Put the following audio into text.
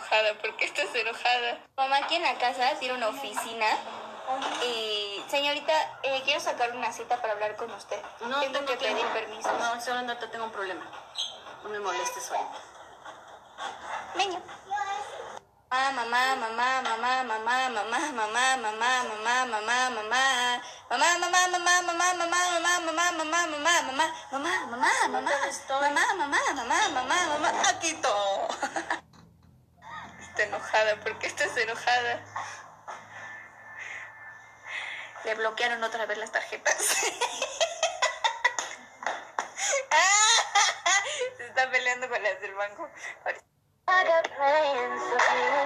enojada. ¿Por qué estás enojada? Mamá aquí en la casa tiene una oficina. Señorita, quiero sacar una cita para hablar con usted. No tengo que pedir permiso. No, solo no te tengo un problema. No me molestes hoy. Venga. Mamá, mamá, mamá, mamá, mamá, mamá, mamá, mamá, mamá, mamá, mamá. Mamá, mamá, mamá, mamá, mamá, mamá, mamá, mamá, mamá, mamá, mamá, mamá, mamá, mamá, mamá, mamá, mamá. Aquí todo. Está enojada. ¿Por qué estás enojada? Le bloquearon otra vez las tarjetas. Se está peleando con las del banco.